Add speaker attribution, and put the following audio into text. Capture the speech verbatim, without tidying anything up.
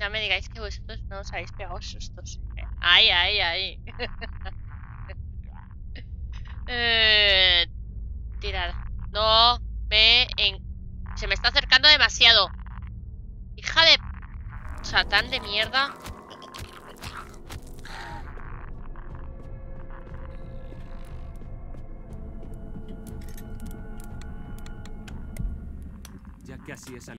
Speaker 1: Ya me digáis que vosotros no os habéis pegado sustos. Ay, ay, ay. eh, tirar. No me... En... Se me está acercando demasiado. Hija de... Satán de mierda.
Speaker 2: Ya casi he salido.